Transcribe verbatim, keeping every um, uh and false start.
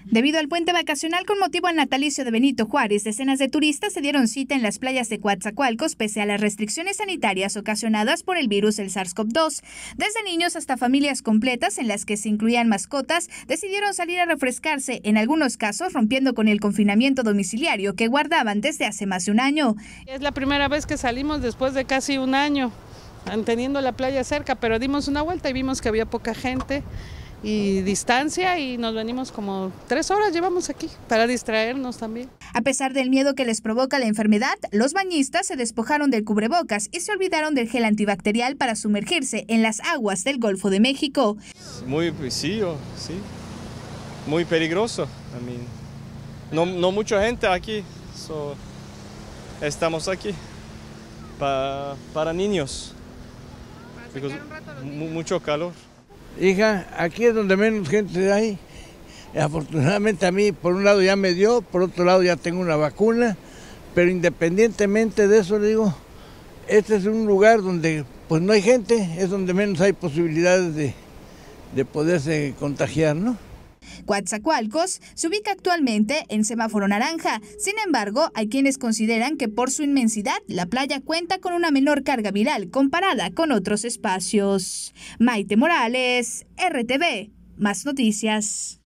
Debido al puente vacacional con motivo al natalicio de Benito Juárez, decenas de turistas se dieron cita en las playas de Coatzacoalcos pese a las restricciones sanitarias ocasionadas por el virus del SARS CoV dos. Desde niños hasta familias completas, en las que se incluían mascotas, decidieron salir a refrescarse, en algunos casos rompiendo con el confinamiento domiciliario que guardaban desde hace más de un año. Es la primera vez que salimos después de casi un año, teniendo la playa cerca, pero dimos una vuelta y vimos que había poca gente y distancia y nos venimos como tres horas llevamos aquí para distraernos también. A pesar del miedo que les provoca la enfermedad, los bañistas se despojaron del cubrebocas y se olvidaron del gel antibacterial para sumergirse en las aguas del Golfo de México. Muy, sí, sí, muy peligroso. I mean, no, no mucha gente aquí, so, estamos aquí pa, para niños, para sacar un rato a los niños. Mucho calor. Hija, aquí es donde menos gente hay. Afortunadamente a mí, por un lado ya me dio, por otro lado ya tengo una vacuna, pero independientemente de eso, le digo, este es un lugar donde pues no hay gente, es donde menos hay posibilidades de, de poderse contagiar, ¿no? Coatzacoalcos se ubica actualmente en semáforo naranja. Sin embargo, hay quienes consideran que por su inmensidad, la playa cuenta con una menor carga viral comparada con otros espacios. Maite Morales, R T V, Más Noticias.